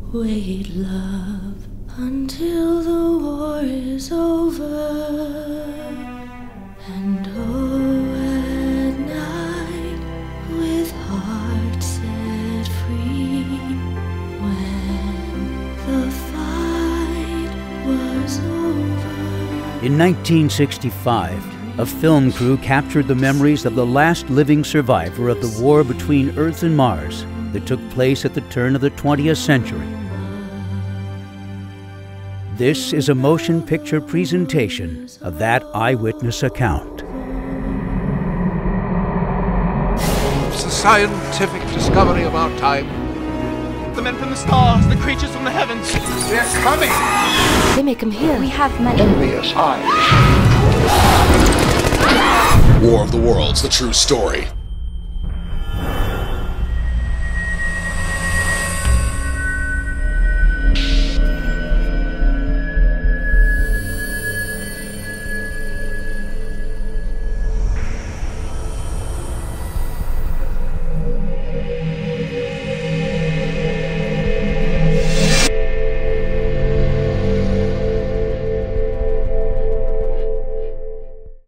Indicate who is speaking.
Speaker 1: Wait, love, until the war is over. And oh, at night, with hearts set free, when the fight was over.
Speaker 2: In 1965, a film crew captured the memories of the last living survivor of the war between Earth and Mars that took place at the turn of the 20th century. This is a motion picture presentation of that eyewitness account.
Speaker 3: It's the scientific discovery of our time.
Speaker 4: The men from the stars, the creatures from the heavens.
Speaker 3: They're coming!
Speaker 1: They make them here.
Speaker 5: We have money.
Speaker 3: Envious eyes.
Speaker 6: War of the Worlds, the true story.